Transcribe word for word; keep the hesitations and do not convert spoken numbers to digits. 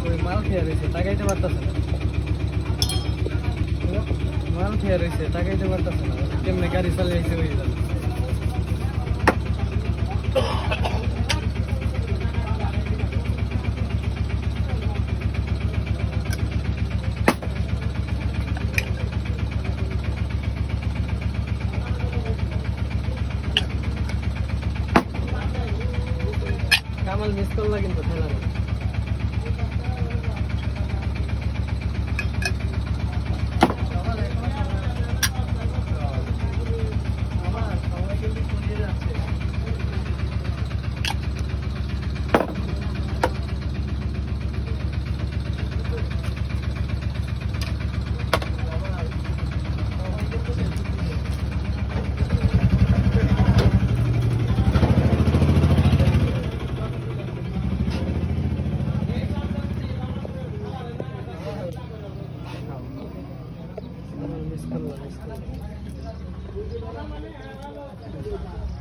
ওই মাল খেয়ে রয়েছে টাকাইতে পারতেছে না মাল খেয়ে রয়েছে টাকাইতে পারতেছে না কেমনে গাড়ি চালিয়েছে ওই যাবে কামাল মিস করলা কিন্তু খেলা না miss করলা miss করলা